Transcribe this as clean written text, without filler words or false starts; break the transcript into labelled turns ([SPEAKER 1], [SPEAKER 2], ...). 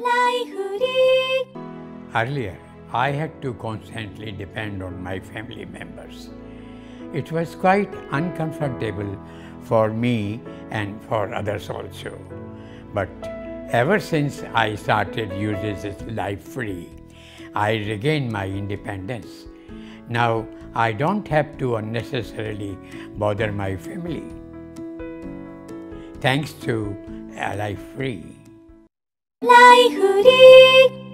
[SPEAKER 1] Lifree.
[SPEAKER 2] Earlier, I had to constantly depend on my family members. It was quite uncomfortable for me and for others also. But ever since I started using this Lifree, I regained my independence. Now I don't have to unnecessarily bother my family. Thanks to Lifree.
[SPEAKER 1] Lifree.